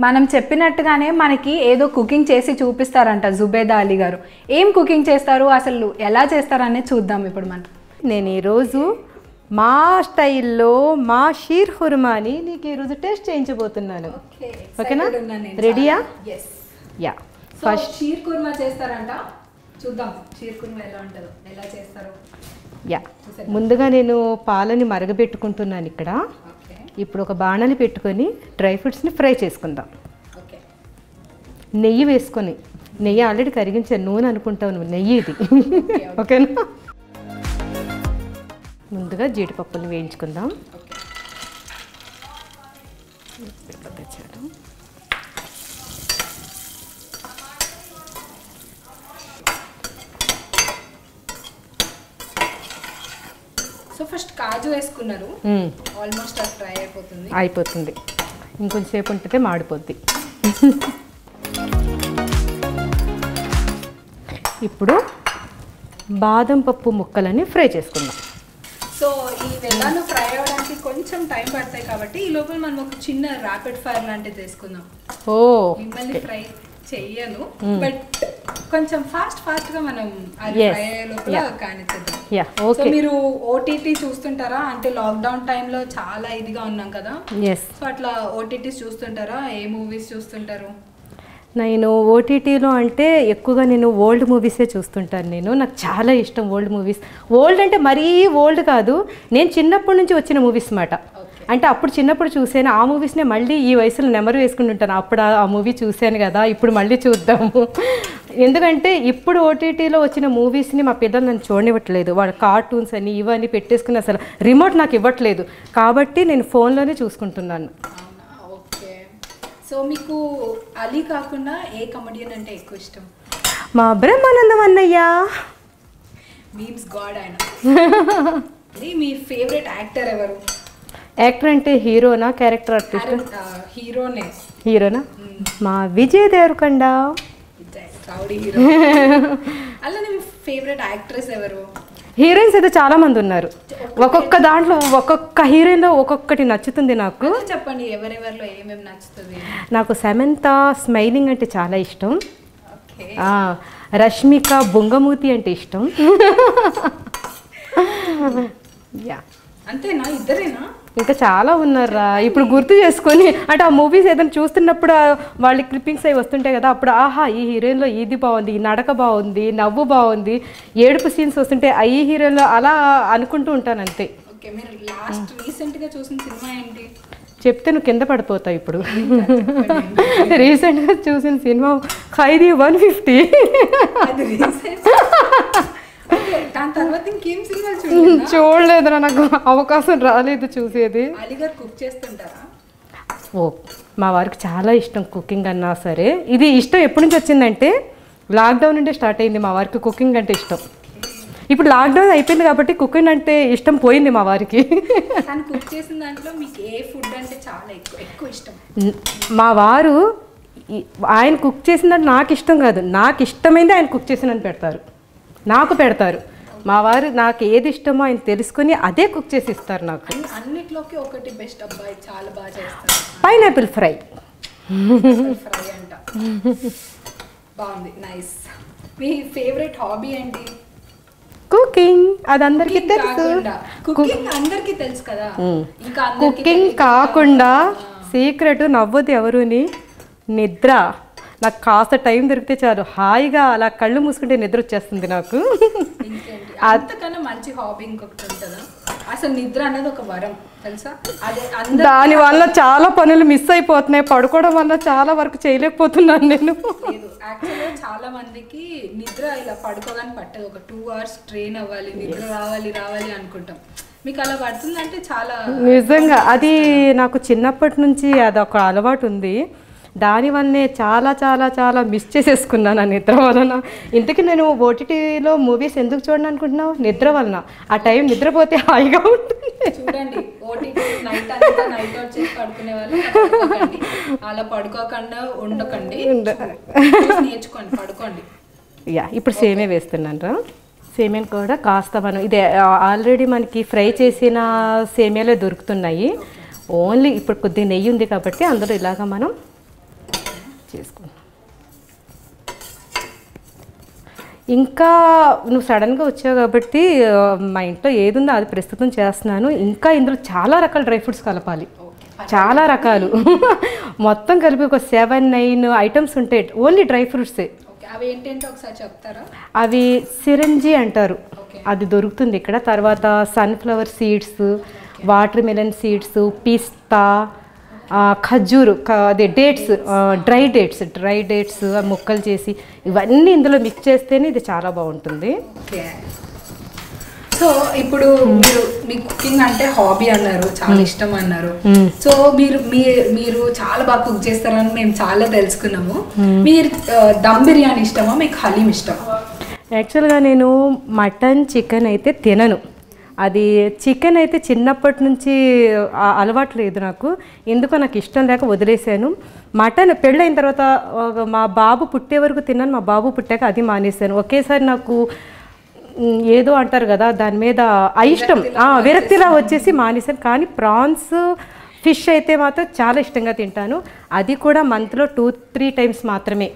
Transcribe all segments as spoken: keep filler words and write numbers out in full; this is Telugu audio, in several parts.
మనం చెప్పినట్టుగానే మనకి ఏదో కుకింగ్ చేసి చూపిస్తారంట జుబేదా అలీ గారు. ఏం కుకింగ్ చేస్తారు, అసలు ఎలా చేస్తారు అనేది చూద్దాం ఇప్పుడు మనం. నేను ఈరోజు మా స్టైల్లో మా షీర్ ఖుర్మాని నీకు ఈరోజు టేస్ట్ చేయించబోతున్నాను. ఓకేనా, రెడీయా? యా. ఫస్ట్ షీర్ కుర్మా చేస్తారంట, చూద్దాం షీర్ కుర్మా ఎలా ఉంటుందో, ఎలా చేస్తారో. యా, ముందుగా నేను పాలని మరగబెట్టుకుంటున్నాను ఇక్కడ. ఇప్పుడు ఒక బాణలి పెట్టుకొని డ్రై ఫ్రూట్స్ని ఫ్రై చేసుకుందాం. నెయ్యి వేసుకొని, నెయ్యి ఆల్రెడీ కరిగించాను, నూనె అనుకుంటావు నువ్వు, నెయ్యి ఇది. ఓకేనా, ముందుగా జీడిపప్పులు వేయించుకుందాం. సో ఫస్ట్ కాజు వేసుకున్నారు, ఆల్మోస్ట్ ఫ్రై అయిపోతుంది. అయిపోతుంది, ఇంకొంచెం సేపు ఉంటే మాడిపోద్ది. ఇప్పుడు బాదం పప్పు ముక్కలని ఫ్రై చేసుకుందాం. సో ఈ వెల్లాలు ఫ్రై అవ్వడానికి కొంచెం టైం పడతాయి కాబట్టి ఈ లోపల మనం ఒక చిన్న ర్యాపిడ్ ఫైర్ లాంటిది వేసుకుందాం. ఓ, మిమ్మల్ని ఫ్రై చెయ్యను, బట్ కొంచెం ఫాస్ట్ ఫాస్ట్ గా మనం అది ఫ్రై అయ్యే లోపల కానిచ్చేద్దాం. సో మీరు ఓటీటీ చూస్తుంటారా? అంటే లాక్డౌన్ టైంలో చాలా ఇదిగా ఉన్నాం కదా, సో అట్లా ఓటీటీస్ చూస్తుంటారా? ఏ మూవీస్ చూస్తుంటారు? నేను ఓటీటీలో అంటే ఎక్కువగా నేను ఓల్డ్ మూవీసే చూస్తుంటాను. నేను నాకు చాలా ఇష్టం ఓల్డ్ మూవీస్. ఓల్డ్ అంటే మరీ ఓల్డ్ కాదు, నేను చిన్నప్పటి నుంచి వచ్చిన మూవీస్ మాట. అంటే అప్పుడు చిన్నప్పుడు చూసాను ఆ మూవీస్నే మళ్ళీ ఈ వయసులో నెమరు వేసుకుని ఉంటాను. అప్పుడు ఆ మూవీ చూశాను కదా, ఇప్పుడు మళ్ళీ చూద్దాము. ఎందుకంటే ఇప్పుడు ఓటీటీలో వచ్చిన మూవీస్ని మా పిల్లలు నన్ను చూడనివ్వట్లేదు. వాళ్ళు కార్టూన్స్ అని ఇవన్నీ పెట్టేసుకుని అసలు రిమోట్ నాకు ఇవ్వట్లేదు, కాబట్టి నేను ఫోన్లోనే చూసుకుంటున్నాను. సో మీకు అలీ కాకుండా ఏ కమెడియన్ అంటే ఎక్కువ ఇష్టం? మా బ్రహ్మానందం అన్నయ్య, మీమ్స్ గాడ్ ఆయన. మీ ఫేవరెట్ యాక్టర్ ఎవరు? యాక్టర్ అంటే హీరోనా, క్యారెక్టర్ ఆర్టిస్ట్? హీరోనే. హీరోనా? మా విజయ్ దేవరకొండ, రౌడీ హీరో. అలానే మీ ఫేవరెట్ యాక్ట్రెస్ ఎవరు? హీరోయిన్స్ అయితే చాలా మంది ఉన్నారు, ఒక్కొక్క దాంట్లో ఒక్కొక్క హీరోయిన్లో ఒక్కొక్కటి నచ్చుతుంది నాకు. చెప్పండి, ఎవరెవరిలో ఏమేమి నచ్చుతుంది? నాకు సమంత స్మైలింగ్ అంటే చాలా ఇష్టం. రష్మిక బొంగమూతి అంటే ఇష్టం. యా, అంతేనా? ఇద్దరేనా? ఇంకా చాలా ఉన్నారా, ఇప్పుడు గుర్తు చేసుకొని. అంటే ఆ మూవీస్ ఏదైనా చూస్తున్నప్పుడు వాళ్ళ క్లిప్పింగ్స్ అవి వస్తుంటాయి కదా, అప్పుడు ఆహా ఈ హీరోయిన్లో ఇది బాగుంది, ఈ నడక బాగుంది, నవ్వు బాగుంది, ఏడుపు సీన్స్ వస్తుంటే ఈ హీరోయిన్లో అలా అనుకుంటూ ఉంటాను అంతే. చెప్తే నువ్వు కింద పడిపోతావు. ఇప్పుడు రీసెంట్గా చూసిన సినిమా ఖైదీ వన్ ఫిఫ్టీ. చూడలేదు, నాకు అవకాశం రాలేదు చూసేది. ఓ, మా వారికి చాలా ఇష్టం కుకింగ్ అన్నా సరే. ఇది ఇష్టం ఎప్పటి నుంచి వచ్చిందంటే లాక్డౌన్ నుండే స్టార్ట్ అయింది మా వారికి కుకింగ్ అంటే ఇష్టం. ఇప్పుడు లాక్డౌన్ అయిపోయింది కాబట్టి కుకింగ్ అంటే ఇష్టం పోయింది మా వారికి. మా వారు ఆయన కుక్ చేసిందంటే నాకు ఇష్టం కాదు, నాకు ఇష్టమైంది ఆయన కుక్ చేసిందని పెడతారు, నాకు పెడతారు. మా వారు నాకు ఏది ఇష్టమో ఆయన తెలుసుకొని అదే కుక్ చేసి ఇస్తారు నాకు. అన్నిట్లోకి ఒకటి బెస్ట్ అబ్బాయి చాలా బాగా చేస్తారు, పైనాపిల్ ఫ్రై. ఫ్రై అంట, బాగుంది, నైస్. మీ ఫేవరెట్ హాబీ ఏంటి? కుకింగ్. అది అందరికీ తెలుసు, కుకింగ్ అందరికీ తెలుసు కదా. ఇంకా కుకింగ్ కాకుండా సీక్రెట్ నవ్వదు ఎవరుని, నిద్ర. నాకు కాస్త టైం దొరికితే చాలు, హాయిగా అలా కళ్ళు మూసుకుంటే నిద్ర వచ్చేస్తుంది నాకు. అంతకన్నా మంచి హాబీ ఇంకొకటి ఉంటుందా? అసలు నిద్ర అనేది ఒక వరం తెలుసా. అదే దాని వల్ల చాలా పనులు మిస్ అయిపోతున్నాయి, పడుకోవడం వల్ల చాలా వరకు చేయలేకపోతున్నాను నేను. యాక్చువల్గా చాలా మందికి నిద్ర ఇలా పడుకోగానే పట్టదు, ఒక టూ అవర్స్ ట్రైన్ అవ్వాలి, నిద్ర రావాలి రావాలి అనుకుంటాం. మీకు అలా పడుతుందంటే చాలా నిజంగా అది నాకు చిన్నప్పటి నుంచి అదొక అలవాటు ఉంది. దానివల్లనే చాలా చాలా చాలా మిస్ చేసేసుకున్నాను ఆ నిద్ర వలన. ఇంతకీ నేను ఓటీటీలో మూవీస్ ఎందుకు చూడను అనుకుంటున్నావు? నిద్ర వలన. ఆ టైం నిద్రపోతే హాయిగా ఉంటుంది. చూడండి, ఓటీటీ నైట్ అంతా నైట్ అవుట్ చేసి పడుకునే వాళ్ళు అలా పడుకోకుండా ఉండకండి, నేర్చుకోండి, పడుకోండి. యా, ఇప్పుడు సేమే వేస్తున్నాను రా. సేమియాని కూడా కాస్త మనం ఇది ఆల్రెడీ మనకి ఫ్రై చేసిన సేమియాలే దొరుకుతున్నాయి. ఓన్లీ ఇప్పుడు కొద్దిగా నెయ్యి ఉంది కాబట్టి అందులో ఇలాగ మనం చేసుకున్నాను. ఇంకా నువ్వు సడన్గా వచ్చావు కాబట్టి మా ఇంట్లో ఏది ఉందో అది ప్రస్తుతం చేస్తున్నాను. ఇంకా ఇందులో చాలా రకాల డ్రై ఫ్రూట్స్ కలపాలి, చాలా రకాలు మొత్తం కలిపి ఒక సెవెన్ నైన్ ఐటమ్స్ ఉంటాయి, ఓన్లీ డ్రై ఫ్రూట్సే. అవి ఏంటంటే ఒకసారి చెప్తారా? అవి సిరంజి అంటారు, అది దొరుకుతుంది ఇక్కడ. తర్వాత sunflower seeds, watermelon seeds, పిస్తా, ఖర్జూరు, అదే dates, dry dates dry dates ముక్కలు చేసి ఇవన్నీ ఇందులో మిక్స్ చేస్తేనే ఇది చాలా బాగుంటుంది. సో ఇప్పుడు మీరు మీ కుకింగ్ అంటే హాబీ అన్నారు, చాలా ఇష్టం అన్నారు. సో మీరు మీరు చాలా బాగా కుక్ చేస్తారని మేము చాలా తెలుసుకున్నాము. మీరు దమ్ బిర్యానీ ఇష్టమా, మీకు హలీం ఇష్టమా? యాక్చువల్గా నేను మటన్ చికెన్ అయితే తినను. అది చికెన్ అయితే చిన్నప్పటి నుంచి అలవాటు లేదు నాకు, ఎందుకో నాకు ఇష్టం లేక వదిలేసాను. మటన్ పెళ్ళైన తర్వాత మా బాబు పుట్టే వరకు తిన్నాను, మా బాబు పుట్టాక అది మానేశాను. ఒకేసారి నాకు ఏదో అంటారు కదా దాని మీద అయిష్టం, విరక్తిలా వచ్చేసి మానేశాను. కానీ ప్రాన్స్, ఫిష్ అయితే మాత్రం చాలా ఇష్టంగా తింటాను, అది కూడా మంత్లో టూ త్రీ టైమ్స్ మాత్రమే.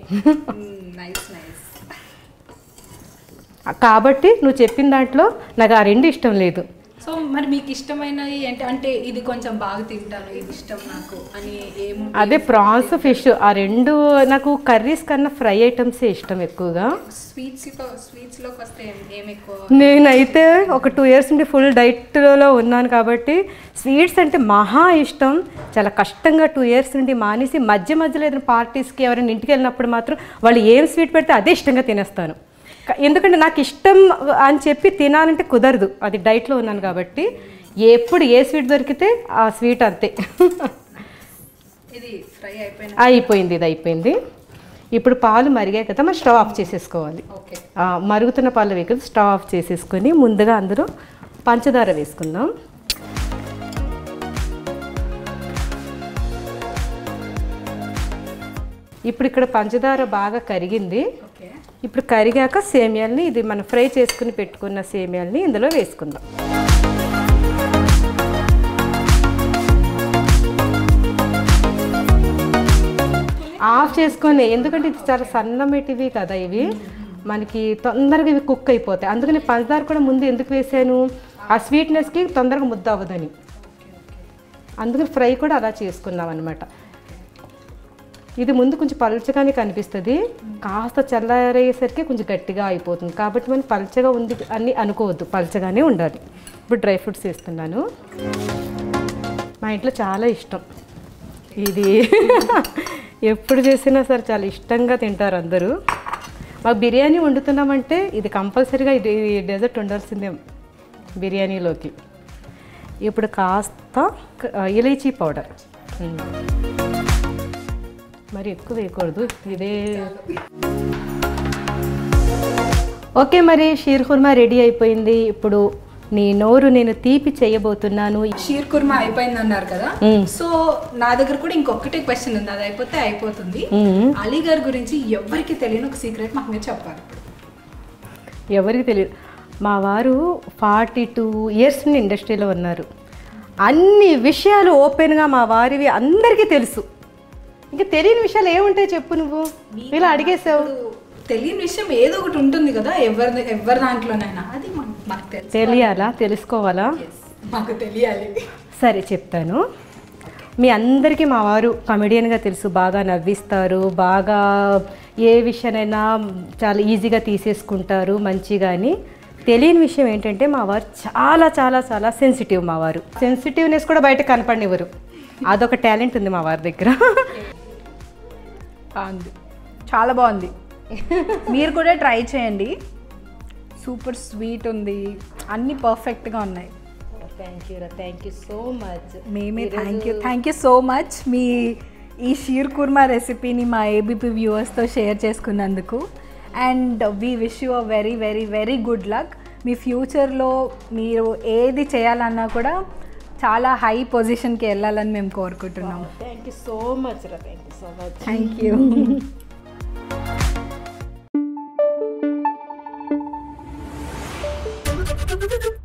కాబట్టి నువ్వు చెప్పిన దాంట్లో నాకు ఆ రెండు ఇష్టం లేదు. సో మరి మీకు ఇష్టమైనవి ఏంటి అంటే ఇది కొంచెం బాగా తింటాను, ఇది ఇష్టం నాకు అని ఏమో? అదే ప్రాన్స్, ఫిష్, ఆ రెండు. నాకు కర్రీస్ కన్నా ఫ్రై ఐటమ్సే ఇష్టం ఎక్కువగా. స్వీట్స్ స్వీట్స్లోకి వస్తే ఏమి ఎక్కువ? నేనైతే ఒక టూ ఇయర్స్ నుండి ఫుల్ డైట్లో ఉన్నాను కాబట్టి స్వీట్స్ అంటే మహా ఇష్టం. చాలా కష్టంగా టూ ఇయర్స్ నుండి మానేసి మధ్య మధ్యలో ఏదైనా పార్టీస్కి ఎవరైనా ఇంటికి వెళ్ళినప్పుడు మాత్రం వాళ్ళు ఏం స్వీట్ పెడితే అదే ఇష్టంగా తినేస్తాను. ఎందుకంటే నాకు ఇష్టం అని చెప్పి తినాలంటే కుదరదు, అది డైట్లో ఉన్నాను కాబట్టి. ఎప్పుడు ఏ స్వీట్ దొరికితే ఆ స్వీట్ అంతే. ఇది ఫ్రై అయిపోయింది, అయిపోయింది ఇది అయిపోయింది. ఇప్పుడు పాలు మరిగాయి కదా, మరి స్టవ్ ఆఫ్ చేసేసుకోవాలి. మరుగుతున్న పాలు వేయకుండా స్టవ్ ఆఫ్ చేసేసుకొని ముందుగా అందులో పంచదార వేసుకుందాం. ఇప్పుడు ఇక్కడ పంచదార బాగా కరిగింది. ఇప్పుడు కరిగాక సేమియాల్ని, ఇది మనం ఫ్రై చేసుకుని పెట్టుకున్న సేమియాల్ని ఇందులో వేసుకుందాం. ఆఫ్ చేసుకొని, ఎందుకంటే ఇది చాలా సన్నమెటివి కదా ఇవి, మనకి తొందరగా ఇవి కుక్ అయిపోతాయి. అందుకని పంచదార కూడా ముందు ఎందుకు వేసాను, ఆ స్వీట్నెస్కి తొందరగా ముద్ద అవ్వదని. అందుకని ఫ్రై కూడా అలా చేసుకున్నాం అనమాట. ఇది ముందు కొంచెం పల్చగానే కనిపిస్తుంది, కాస్త చల్లారేసరికి కొంచెం గట్టిగా అయిపోతుంది. కాబట్టి మనం పల్చగా ఉంది అని అనుకోవద్దు, పల్చగానే ఉండాలి. ఇప్పుడు డ్రై ఫ్రూట్స్ వేస్తున్నాను. మా ఇంట్లో చాలా ఇష్టం ఇది, ఎప్పుడు చేసినా సరే చాలా ఇష్టంగా తింటారు అందరూ. మాకు బిర్యానీ వండుతున్నామంటే ఇది కంపల్సరీగా ఇది డెజర్ట్ ఉండాల్సిందే బిర్యానీలోకి. ఇప్పుడు కాస్త ఇలైచీ పౌడర్, మరి ఎక్కువ వేయకూడదు, ఇదే. ఓకే, మరి షీర్ కుర్మా రెడీ అయిపోయింది. ఇప్పుడు నీ నోరు నేను తీపి చేయబోతున్నాను. షీర్ కుర్మా అయిపోయింది అన్నారు కదా, సో నా దగ్గర కూడా ఇంకొకటి క్వశ్చన్ ఉంది, అది అయిపోతే అయిపోతుంది. అలీ గారి గురించి ఎవరికి తెలియని ఒక సీక్రెట్ మాకు మీరు చెప్పాలి. ఎవరికి తెలియదు, మా వారు ఫార్టీ టూ ఇయర్స్ నుండి ఇండస్ట్రీలో ఉన్నారు. అన్ని విషయాలు ఓపెన్గా మా వారివి అందరికీ తెలుసు. ఇంకా తెలియని విషయాలు ఏముంటాయి చెప్పు, నువ్వు ఇలా అడిగేసావు. తెలియని విషయం ఏదో ఒకటి ఉంటుంది కదా, ఎవరి ఎవరి దాంట్లోనైనా, అది మాకు తెలియాలా, తెలుసుకోవాలా, మాకు తెలియాలి. సరే చెప్తాను. మీ అందరికీ మా వారు కమెడియన్గా తెలుసు, బాగా నవ్విస్తారు, బాగా ఏ విషయానైనా చాలా ఈజీగా తీసేసుకుంటారు మంచిగా. అని తెలియని విషయం ఏంటంటే మా వారు చాలా చాలా చాలా సెన్సిటివ్. మా వారు సెన్సిటివ్నెస్ కూడా బయట కనపడనివ్వరు, అదొక టాలెంట్ ఉంది మా వారి దగ్గర. బాగుంది, చాలా బాగుంది. మీరు కూడా ట్రై చేయండి, సూపర్ స్వీట్ ఉంది, అన్నీ పర్ఫెక్ట్గా ఉన్నాయి. థ్యాంక్ యూ రా, థ్యాంక్ యూ సో మచ్. మేమే thank you thank you so much మీ ఈ షీర్ కుర్మా రెసిపీని మా ఏబీపీ వ్యూవర్స్తో షేర్ చేసుకున్నందుకు. And we wish you a very very very good luck. మీ ఫ్యూచర్లో మీరు ఏది చేయాలన్నా కూడా చాలా హై పొజిషన్కి వెళ్ళాలని మేము కోరుకుంటున్నాం. థ్యాంక్ యూ సో మచ్ రా, thank you so much. Thank you.